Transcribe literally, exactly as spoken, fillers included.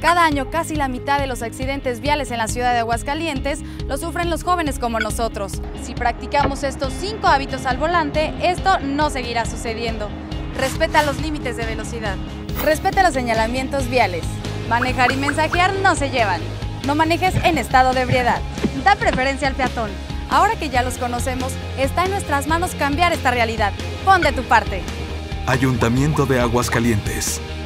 Cada año casi la mitad de los accidentes viales en la ciudad de Aguascalientes lo sufren los jóvenes como nosotros. Si practicamos estos cinco hábitos al volante, esto no seguirá sucediendo. Respeta los límites de velocidad. Respeta los señalamientos viales. Manejar y mensajear no se llevan. No manejes en estado de ebriedad. Da preferencia al peatón. Ahora que ya los conocemos, está en nuestras manos cambiar esta realidad. Pon de tu parte. Ayuntamiento de Aguascalientes.